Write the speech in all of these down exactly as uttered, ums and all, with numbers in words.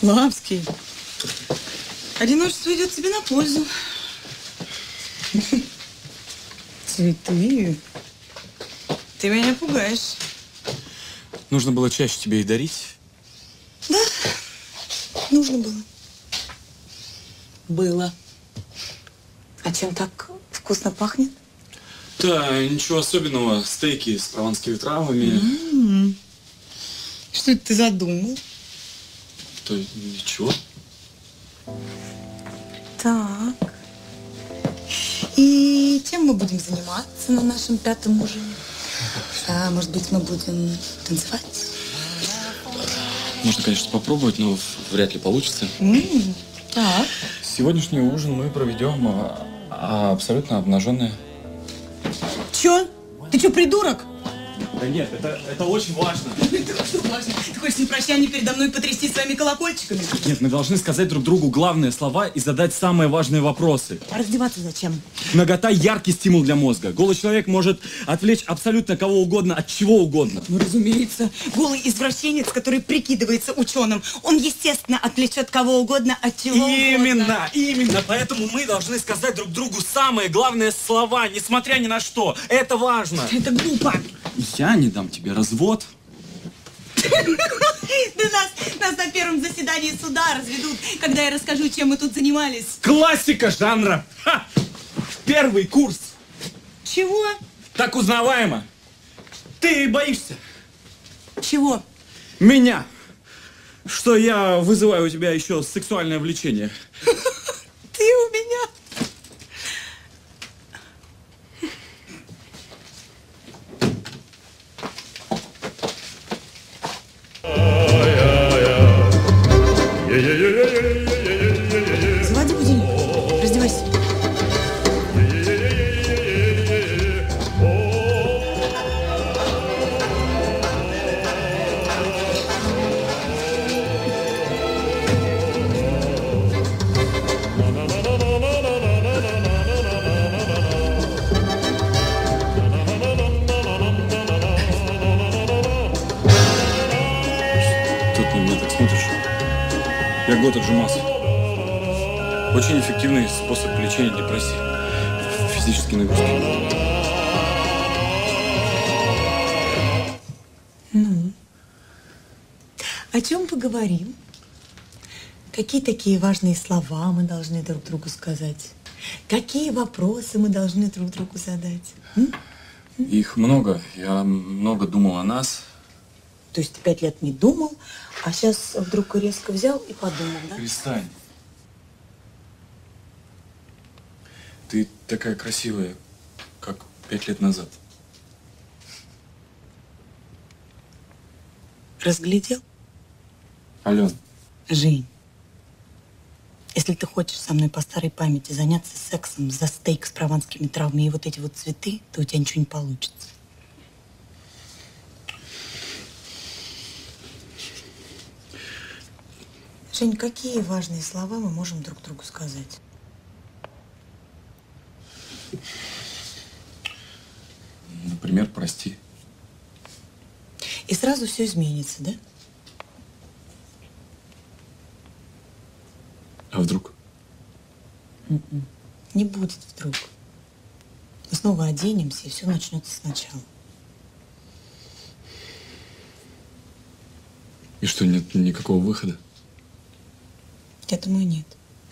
Славский. Одиночество идет тебе на пользу. Цветы. Ты меня пугаешь. Нужно было чаще тебе их дарить? Да, нужно было. Было. А чем так вкусно пахнет? Да, ничего особенного. Стейки с прованскими травами. М-м-м. Что это ты задумал? То ничего. Так. И чем мы будем заниматься на нашем пятом ужине? А, может быть, мы будем танцевать? Можно, конечно, попробовать, но вряд ли получится. М-м, так. Сегодняшний ужин мы проведем а, а, абсолютно обнаженные. Чё? Ты чё, придурок? Да нет, это, это очень важно. Что важно? Ты хочешь на прощание передо мной потрясти своими колокольчиками? Нет, мы должны сказать друг другу главные слова и задать самые важные вопросы. А раздеваться зачем? Нагота – яркий стимул для мозга. Голый человек может отвлечь абсолютно кого угодно от чего угодно. Ну, разумеется. Голый извращенец, который прикидывается ученым, он, естественно, отвлечет кого угодно от чего Именно, угодно. именно. Поэтому мы должны сказать друг другу самые главные слова, несмотря ни на что. Это важно. Это глупо. Я не дам тебе развод. Да нас, нас на первом заседании суда разведут, когда я расскажу, чем мы тут занимались. Классика жанра. Ха! Первый курс. Чего? Так узнаваемо. Ты боишься? Чего? Меня. Что я вызываю у тебя еще сексуальное влечение. Ты у меня. Заводи будильник. Раздевайся. Тут на меня так смотришь. Я год отжимался. Очень эффективный способ лечения депрессии. Физические нагрузки. Ну, о чем поговорим? Какие такие важные слова мы должны друг другу сказать? Какие вопросы мы должны друг другу задать? М? Их много. Я много думал о нас. То есть ты пять лет не думал, а сейчас вдруг резко взял и подумал, да? Перестань. Ты такая красивая, как пять лет назад. Разглядел? Ален. Жень, если ты хочешь со мной по старой памяти заняться сексом за стейк с прованскими травами и вот эти вот цветы, то у тебя ничего не получится. Жень, какие важные слова мы можем друг другу сказать? Например, прости. И сразу все изменится, да? А вдруг? Mm-mm. Не будет вдруг. Мы снова оденемся, и все начнется сначала. И что, нет никакого выхода? Я думаю, нет.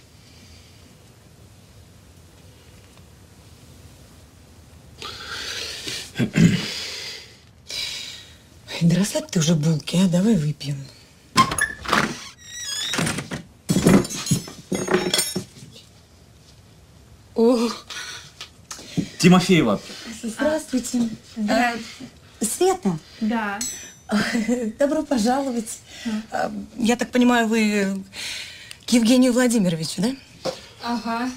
Да расслабь ты уже булки, а? Давай выпьем. О! Тимофеева. Здравствуйте. А, Света? Да. Добро пожаловать. А. Я так понимаю, вы к Евгению Владимировичу, да? Ага.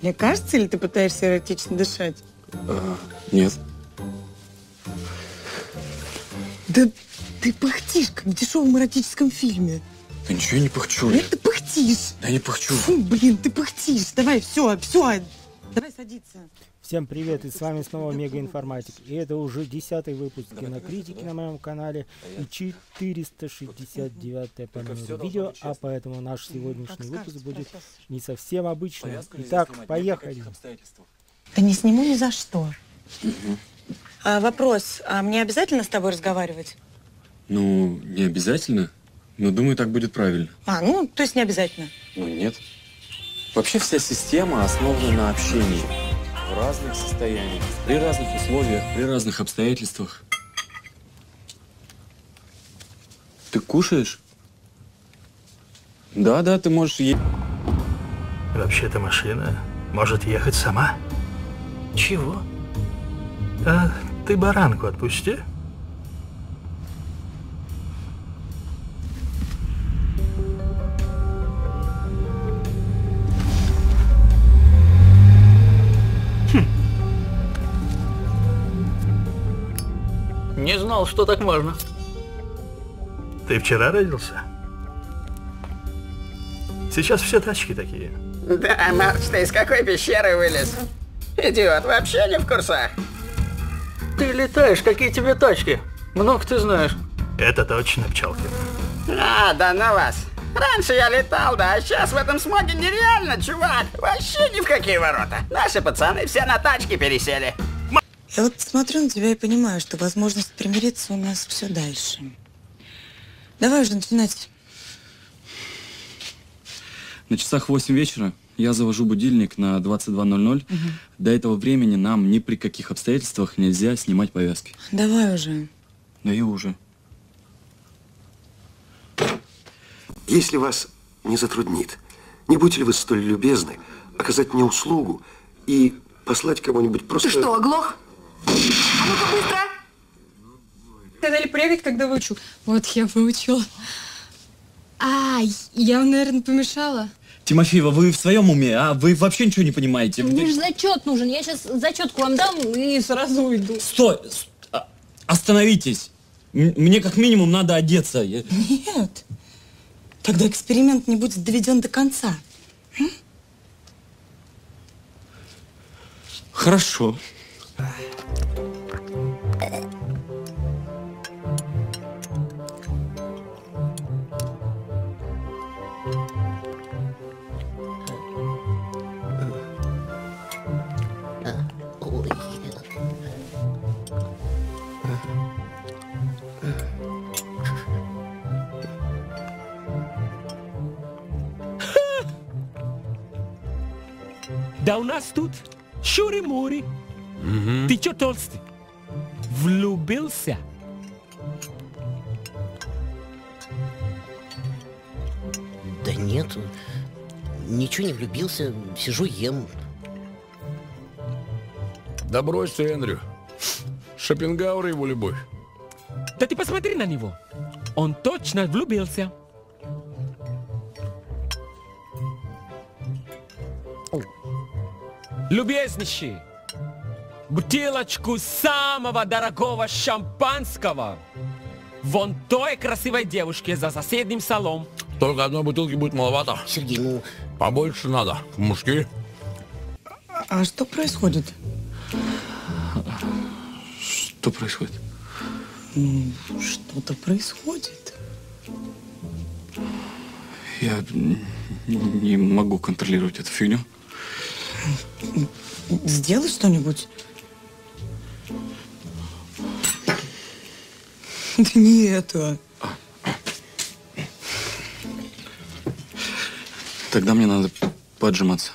Мне кажется, или ты пытаешься эротично дышать? А, нет. Да ты пыхтишь, как в дешевом эротическом фильме. Да ничего я не пыхчу. Нет, ты пыхтишь. Да не пыхчу. Фу, блин, ты пыхтишь. Давай, все, все. Давай садиться. Всем привет, и с вами снова Мегаинформатик. И это уже десятый выпуск кинокритики на моем канале и четыреста шестьдесят девятое по номеру видео, а поэтому наш сегодняшний выпуск будет не совсем обычным. Итак, поехали. Да не сниму ни за что. А, вопрос, а мне обязательно с тобой разговаривать? Ну, не обязательно, но думаю, так будет правильно. А, ну, то есть не обязательно. Ну, нет. Вообще вся система основана на общении. В разных состояниях, при разных условиях, при разных обстоятельствах. Ты кушаешь? Да, да, ты можешь есть. Вообще-то машина может ехать сама. Чего? А ты баранку отпусти. Не знал, что так можно. Ты вчера родился? Сейчас все тачки такие. Да, Марч, ты из какой пещеры вылез? Идиот, вообще не в курсах. Ты летаешь, какие тебе тачки? Много ты знаешь. Это точно, Пчелкин. А, да на вас. Раньше я летал, да, а сейчас в этом смоге нереально, чувак. Вообще ни в какие ворота. Наши пацаны все на тачки пересели. Я вот смотрю на тебя и понимаю, что возможность примириться у нас все дальше. Давай уже начинать. На часах восемь вечера я завожу будильник на двадцать два ноль ноль. Угу. До этого времени нам ни при каких обстоятельствах нельзя снимать повязки. Давай уже. Да и уже. Если вас не затруднит, не будете ли вы столь любезны оказать мне услугу и послать кого-нибудь просто... Ты что, оглох? А ну-ка быстро! Ты дали прыгать, когда выучил. Вот я выучила. А, я вам, наверное, помешала. Тимофеева, вы в своем уме, а? Вы вообще ничего не понимаете. Мне же зачет нужен. Я сейчас зачетку вам дам и сразу уйду. Стой! Остановитесь! Мне как минимум надо одеться. Нет. Тогда эксперимент не будет доведен до конца. М? Хорошо. Да у нас тут шури-мури. Mm-hmm. Ты чё толстый? Влюбился? Да нет, ничего не влюбился, сижу ем. Да брось ты, Эндрю. Шопенгауэр его любовь. Да ты посмотри на него. Он точно влюбился. Любезнейший, бутылочку самого дорогого шампанского вон той красивой девушке за соседним столом. Только одной бутылки будет маловато. Сергей, ну... Побольше надо. Мужики. А что происходит? Что происходит? Что-то происходит. Я не могу контролировать эту фигню. Сделай что-нибудь. Да не это. Тогда мне надо поджиматься.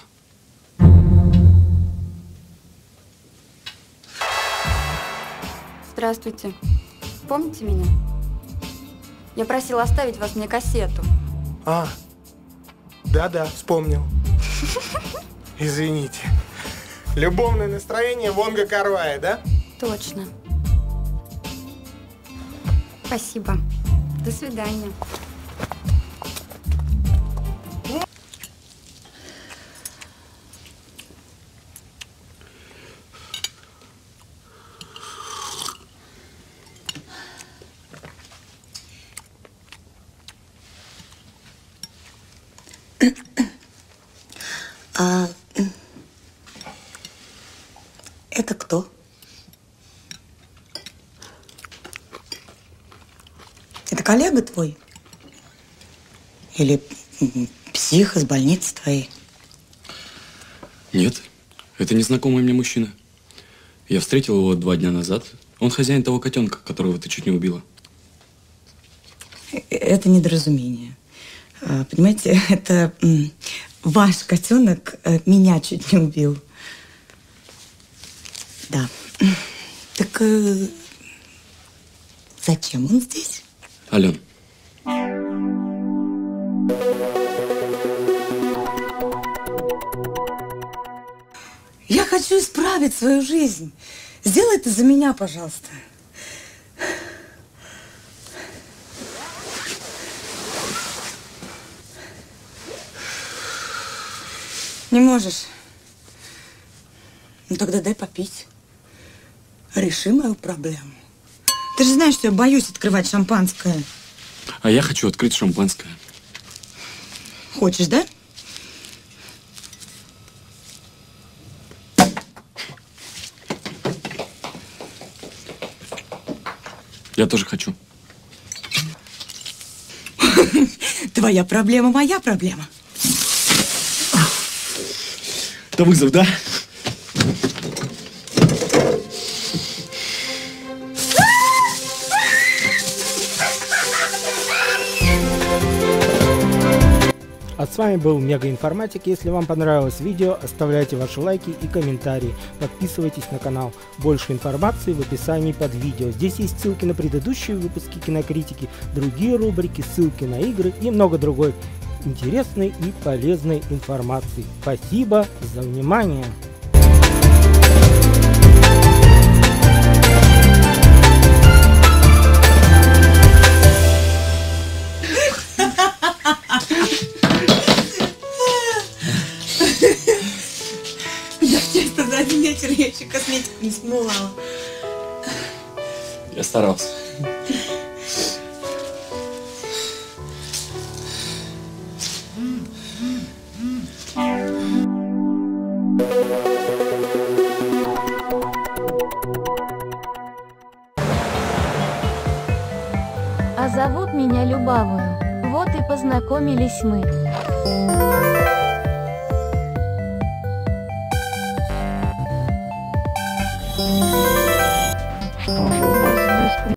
Здравствуйте. Помните меня? Я просила оставить вас мне кассету. А, да-да, вспомнил. Извините. Любовное настроение Вонга Кар-вая, да? Точно. Спасибо. До свидания. А это кто? Это коллега твой? Или псих из больницы твоей? Нет, это незнакомый мне мужчина. Я встретил его два дня назад. Он хозяин того котенка, которого ты чуть не убила. Это недоразумение. Понимаете, это ваш котенок меня чуть не убил. Да. Так зачем он здесь? Ален. Я хочу исправить свою жизнь. Сделай это за меня, пожалуйста. Не можешь? Ну тогда дай попить. Реши мою проблему. Ты же знаешь, что я боюсь открывать шампанское. А я хочу открыть шампанское. Хочешь, да? Я тоже хочу. Твоя проблема, моя проблема. Это вызов, да? А с вами был Мега Информатик. Если вам понравилось видео, оставляйте ваши лайки и комментарии. Подписывайтесь на канал. Больше информации в описании под видео. Здесь есть ссылки на предыдущие выпуски Кинокритики, другие рубрики, ссылки на игры и много другой интересной и полезной информации. Спасибо за внимание! За один вечер я еще косметику не смывала. Я старался. А зовут меня Любавою. Вот и познакомились мы. Thank you.